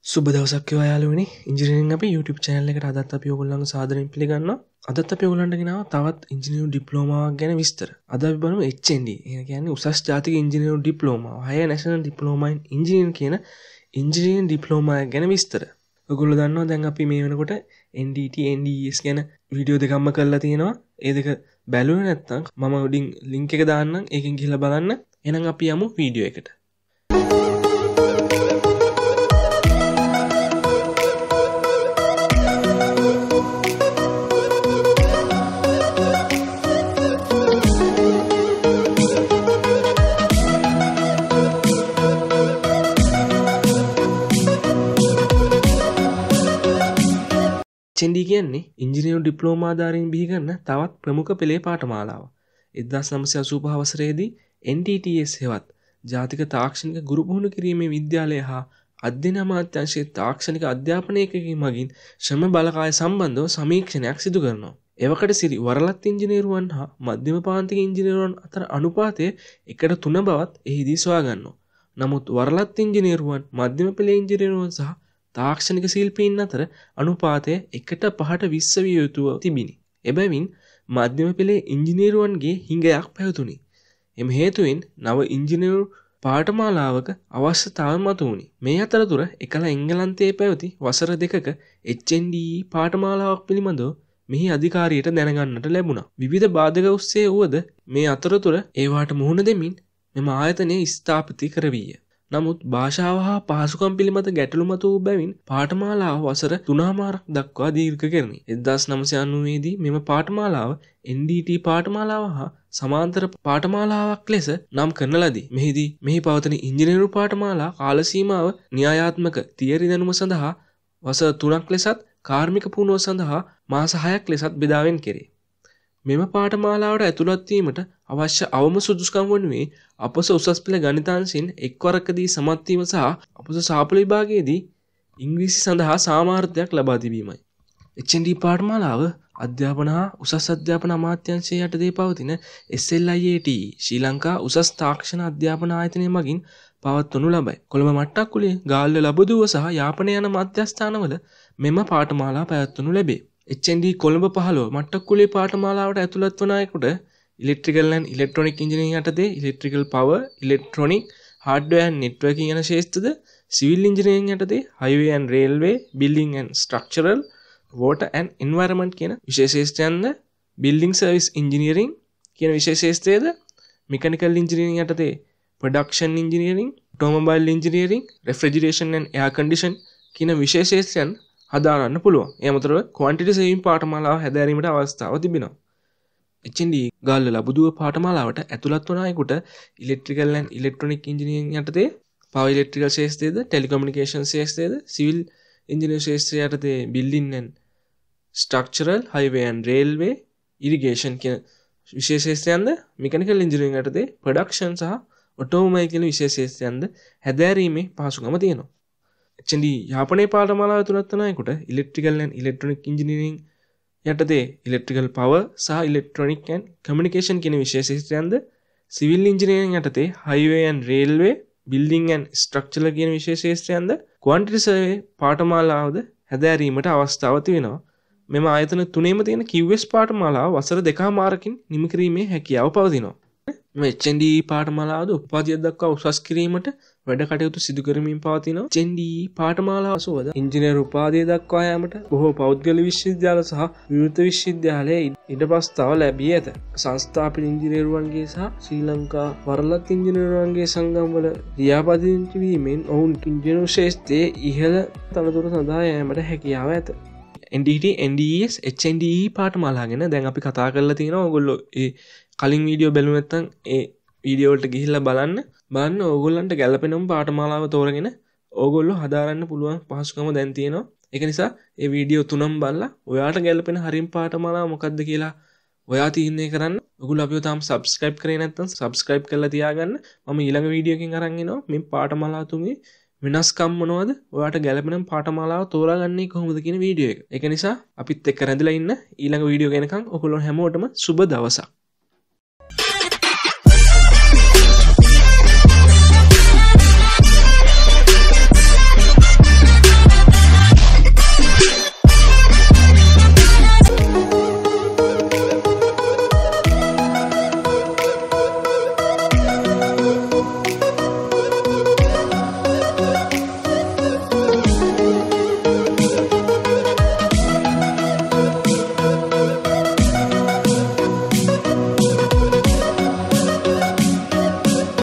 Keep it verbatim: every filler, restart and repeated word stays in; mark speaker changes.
Speaker 1: සුබ දවසක් වේවා යාළුවනි. ඉංජිනේරින් අපි YouTube channel එකට අදත් අපි ඔයගොල්ලන්ව සාදරයෙන් පිළිගන්නවා. අදත් අපි ඔයගොල්ලන්ට ගෙනාවා තවත් ඉංජිනේරු ඩිප්ලෝමාවක් ගැන විස්තර. අද අපි බලමු H N D. ඒ කියන්නේ උසස් ජාතික ඉංජිනේරු ඩිප්ලෝමාව. Higher National Diploma in Engineering කියන ඉංජිනේරින් ඩිප්ලෝමා එක ගැන විස්තර. ඔයගොල්ලෝ දන්නවා දැන් අපි මේ වෙනකොට N D T N D E S ගැන වීඩියෝ දෙකක්ම කරලා තියෙනවා. ඒ දෙක බැලුවේ නැත්නම් මම උඩින් link එක දාන්නම්. ඒකෙන් ගිහලා බලන්න. එහෙනම් අපි යමු වීඩියෝ එකට. H N D කියන්නේ ඉංජිනේරු ඩිප්ලෝමාධාරීන් බිහි කරන තවත් ප්‍රමුඛ පෙළේ පාඨමාලාව. එක්දාස් නවසිය අසූපහ වසරේදී N T T S හෙවත් ජාතික තාක්ෂණික ගුරු පුහුණු කිරීමේ විද්‍යාලය හා අධ්‍යයන අමාත්‍යාංශයේ තාක්ෂණික අධ්‍යාපන ඒකකයේ මගින් ශ්‍රම බලකාය සම්බන්ධව සමීක්ෂණයක් සිදු කරනවා. එවකට සිරි වරලත් ඉංජිනේරුවන් හා මධ්‍යම පාන්තික ඉංජිනේරුවන් අතර අනුපාතය එකට තුන බවත් එහිදී සොයා ගන්නවා. නමුත් වරලත් ඉංජිනේරුවන් මධ්‍යම පෙළේ ඉංජිනේරුවන් සහ තාක්ෂණික ශිල්පීන් අතර අනුපාතය එකට පහට විස්ස විය යුතුව තිබිණි. එබැවින් මධ්‍යම පෙළේ ඉංජිනේරුවන්ගේ හිඟයක් පැවතුණි. එම හේතුවෙන් නව ඉංජිනේරු පාඨමාලාවක අවශ්‍යතාවය මතුවුණි. මේ අතරතුර එකල එංගලන්තයේ පැවති වසර දෙකක H N D E පාඨමාලාවක් පිළිබඳව මෙහි අධිකාරියට දැනගන්නට ලැබුණා. විවිධ බාධක ඔස්සේ වුවද මේ අතරතුර ඒවාට මුහුණ දෙමින් මෙම ආයතනය ස්ථාපිත කරවීය. නමුත් භාෂාව හා පහසුකම් පිළිබඳ ගැටලු මතු වූ බැවින් පාඨමාලාව වසර තුනමාරක් දක්වා දීර්ඝ කරණි. එක්දාස් නවසිය අනූවේ දී මෙම පාඨමාලාව N D T පාඨමාලාව හා සමාන්තර පාඨමාලාවක් ලෙස නම් කරන ලදී. මෙහිදී මෙහි පවතින ඉංජිනේරු පාඨමාලා කාල සීමාව න්‍යායාත්මක තියරි දැනුම සඳහා වසර තුනක් ලෙසත් කාර්මික පුහුණුව සඳහා මාස හයක් ලෙසත් බෙදාවෙන් කෙරේ. මෙම පාඨමාලාවට ඇතුළත් වීමට අවශ්‍ය අවම සුදුසුකම් වනුයේ අපොස උසස් පෙළ ගණිතාංශයෙන් එක්වරකදී සමත් වීම සහ අපොස සාපල විභාගයේදී ඉංග්‍රීසි සඳහා සාමාර්ථයක් ලබා තිබීමයි. H N D පාඨමාලාව අධ්‍යාපන හා උසස් අධ්‍යාපන අමාත්‍යාංශය යටතේ පවතින S L I A T ශ්‍රී ලංකා උසස් තාක්ෂණ අධ්‍යාපන ආයතනය මගින් පවත්වනු ලබයි. කොළඹ මට්ටක්කුලේ ගාල්ල ලබදුව සහ යාපනය යන මධ්‍යස්ථානවල මෙම පාඨමාලා පැවැත්වනු ලැබේ. H N D කොළඹ පහළොව මට්ටක්කුලේ පාඨමාලාවට ඇතුළත් වන අයෙකුට ඉලෙක්ට්‍රිකල් ඇන්ඩ් ඉලෙක්ට්‍රොනික ඉංජිනේරින් යටතේ electrical power, electronic, hardware and networking යන ශේෂ්ත්‍රද, සිවිල් ඉංජිනේරින් යටතේ highway and railway, building and structural, water and environment කියන විෂය ශේෂ්ත්‍රයන්ද, බිල්ඩින් සර්විස් ඉංජිනේරින් කියන විෂය ශේෂ්ත්‍රයද, මෙකැනිකල් ඉංජිනේරින් යටතේ production engineering, automobile engineering, refrigeration and air condition කියන විෂය ශේෂ්ත්‍රයන් හදාරන්න පුළුවන්. ඒ අමතරව ක්වොන්ටිටි සේවිං පාඨමාලාව හැදෑරීමට අවස්ථාව තිබෙනවා. H N D ගාල්ල ලබුදුව පාඨමාලාවට ඇතුළත් වන අයෙකුට ඉලෙක්ට්‍රිකල් ඇන්ඩ් ඉලෙක්ට්‍රොනික ඉංජිනේරින් යටතේ පවර් ඉලෙක්ට්‍රිකල් ශේෂ්ත්‍රයේද, ටෙලිකමියුනිකේෂන් ශේෂ්ත්‍රයේද, සිවිල් ඉංජිනේරින් ශේෂ්ත්‍රය යටතේ building and structural, highway and railway, irrigation කියන විෂය ශේෂ්ත්‍රයන්ද, මෙකැනිකල් ඉංජිනේරින් යටතේ ප්‍රොඩක්ෂන් සහ ඔටෝමොබයිල් කියන විෂය ශේෂ්ත්‍රයන්ද හැදෑරීමේ පහසුකම තියෙනවා. H N D යාපනයේ පාඨමාලාව ඇතුළත් වන අයෙකුට ඉලෙක්ට්‍රිකල් ඇන්ඩ් ඉලෙක්ට්‍රොනික ඉංජිනේරින් යටතේ ඉලෙක්ට්‍රිකල් පවර් සහ ඉලෙක්ට්‍රොනික ඇන්ඩ් කමියුනිකේෂන් කියන විෂය ශේෂ්ත්‍රයන්ද, සිවිල් ඉංජිනේරින් යටතේ highway and railway, building and structural කියන විෂය ශේෂ්ත්‍රයන්ද, ක්වොන්ටිටි සර්වේ පාඨමාලාවද හැදෑරීමට අවස්ථාව තිබෙනවා. මෙම ආයතන තුනේම තියෙන Q S පාඨමාලාව වසර දෙකමාරකින් නිම කිරීමේ හැකියාව පවතිනවා. මේ H N D පාඨමාලාවද උපාධියක් දක්වා උසස් කිරීමට වැඩ කටයුතු සිදු කරමින් පවතිනවා. H N D පාඨමාලාව සුවද ඉංජිනේරු උපාධිය දක්වා යාමට බොහෝ පෞද්ගලික විශ්වවිද්‍යාල සහ විවෘත විශ්වවිද්‍යාලයේ ඉඩ ප්‍රස්තාව ලැබී ඇත. සංස්ථාපිත ඉංජිනේරුවන්ගේ සහ ශ්‍රී ලංකා වරලත් ඉංජිනේරුවන්ගේ සංගම්වල ලියාපදිංචි වීමෙන් ඔවුන් ඉංජිනේරු ශාස්ත්‍රයේ ඉහළ තනතුර සඳහා යාමට හැකියාව ඇත. N D T N D E S H N D E පාඨමාලා ගැන දැන් අපි කතා කරලා තියෙනවා. ඔයගොල්ලෝ ඒ කලින් වීඩියෝ බැලුවේ නැත්නම් ඒ වීඩියෝ වලට ගිහිල්ලා බලන්න. බලන්න ඕගොල්ලන්ට ගැළපෙනම පාඨමාලාව තෝරගෙන ඕගොල්ලෝ හදාරන්න පුළුවන් පහසුකම දැන් තියෙනවා. ඒක නිසා මේ වීඩියෝ තුනම බලලා ඔයාට ගැළපෙන හරියම පාඨමාලාව මොකක්ද කියලා ඔයා තීරණය කරන්න. ඔයගොල්ලෝ අපිව තාම subscribe කරේ නැත්නම් subscribe කරලා තියාගන්න. මම ඊළඟ වීඩියෝ එකකින් අරන් එනවා මේ පාඨමාලා තුනේ වෙනස්කම් මොනවද, ඔයාට ගැළපෙන පාඨමාලාව තෝරාගන්නේ කොහොමද කියන වීඩියෝ එක. ඒක නිසා අපිත් එක්ක රැඳිලා ඉන්න. ඊළඟ වීඩියෝ එක එනකන් ඔයගොල්ලෝ හැමෝටම සුබ දවසක්.